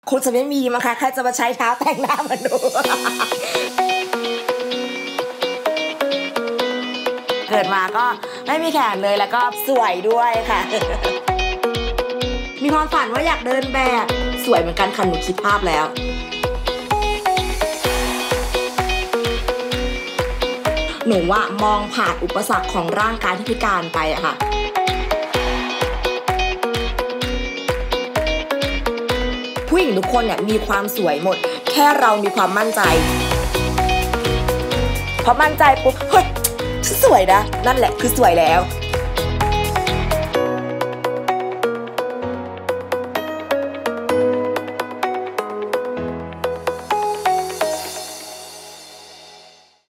คงจะไม่มีมั้งคะใครจะมาใช้เท้าแต่งหน้ามาดูเกิดมาก็ไม่มีแขนเลยแล้วก็สวยด้วยค่ะ มีความฝันว่าอยากเดินแบบสวยเหมือนกันค่ะหนูคิดภาพแล้วหนูว่ามองผ่านอุปสรรคของร่างกายที่พิการไปอะค่ะผู้หญิงทุกคนเนี่ยมีความสวยหมดแค่เรามีความมั่นใจพอมั่นใจปุ๊บเฮ้ยฉันสวยนะนั่นแหละคือสวยแล้ว